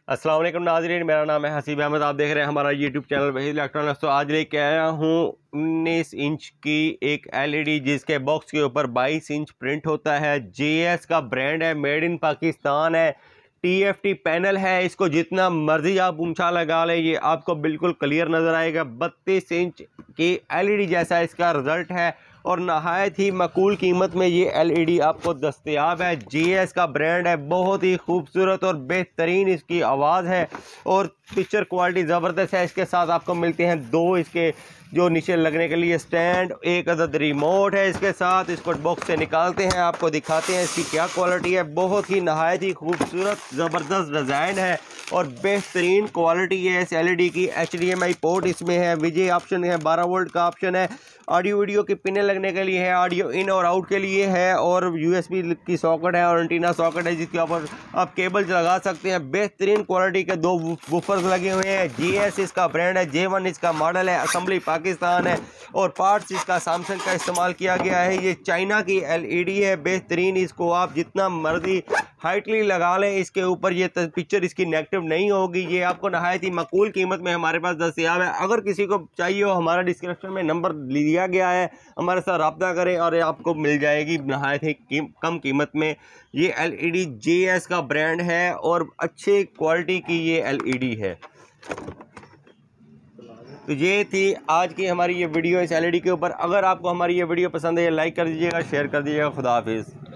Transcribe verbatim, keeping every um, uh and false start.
अस्सलाम वालेकुम नाज़रीन, मेरा नाम है हसीब अहमद। आप देख रहे हैं हमारा यूट्यूब चैनल वहीद इलेक्ट्रॉनिक्स। तो आज लेके आया हूँ उन्नीस इंच की एक एलईडी जिसके बॉक्स के ऊपर बाईस इंच प्रिंट होता है। जेएस का ब्रांड है, मेड इन पाकिस्तान है, टीएफटी पैनल है। इसको जितना मर्जी आप ऊंचा लगा लें ये आपको बिल्कुल क्लियर नज़र आएगा। बत्तीस इंच की एलईडी जैसा इसका रिजल्ट है और नहायत ही मकूल कीमत में ये एलईडी आपको दस्तयाब है। जीएस का ब्रांड है, बहुत ही खूबसूरत और बेहतरीन इसकी आवाज़ है और पिक्चर क्वालिटी ज़बरदस्त है। इसके साथ आपको मिलते हैं दो इसके जो नीचे लगने के लिए स्टैंड, एक अदद रिमोट है इसके साथ। इसको बॉक्स से निकालते हैं, आपको दिखाते हैं इसकी क्या क्वालिटी है। बहुत ही नहायत ही खूबसूरत ज़बरदस्त डिज़ाइन है और बेहतरीन क्वालिटी है इस एलईडी की। H D M I port इसमें है, विजय ऑप्शन है, बारह वोल्ट का ऑप्शन है, ऑडियो वीडियो की पिने लगने के लिए है, ऑडियो इन और आउट के लिए है और यूएसबी की सॉकेट है और एंटीना सॉकेट है जिसके ऊपर आप केबल लगा सकते हैं। बेहतरीन क्वालिटी के दो वूफर्स लगे हुए हैं। जीएस इसका ब्रांड है, जे वन इसका मॉडल है, असेंबली पाकिस्तान है और पार्ट्स इसका सैमसंग का इस्तेमाल किया गया है। ये चाइना की एलईडी है, बेहतरीन। इसको आप जितना मर्जी हाइटली लगा लें इसके ऊपर ये पिक्चर इसकी नेगेटिव नहीं होगी। ये आपको नहायत ही मकूल कीमत में हमारे पास दस्तयाब है। अगर किसी को चाहिए हो, हमारा डिस्क्रिप्शन में नंबर दिया गया है, हमारे साथ रब्ता करें और आपको मिल जाएगी नहायत ही कीम, कम कीमत में। ये एलईडी जेएस का ब्रांड है और अच्छे क्वालिटी की ये एलईडी है। तो ये थी आज की हमारी ये वीडियो इस एलईडी के ऊपर। अगर आपको हमारी ये वीडियो पसंद है लाइक कर दीजिएगा, शेयर कर दीजिएगा। खुदा हाफिज़।